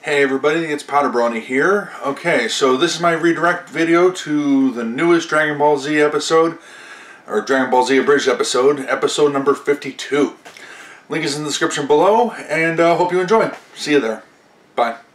Hey everybody, it's PotterBrony here. Okay, so this is my redirect video to the newest Dragon Ball Z episode, or Dragon Ball Z Abridged episode number 52. Link is in the description below, and hope you enjoy. See you there. Bye.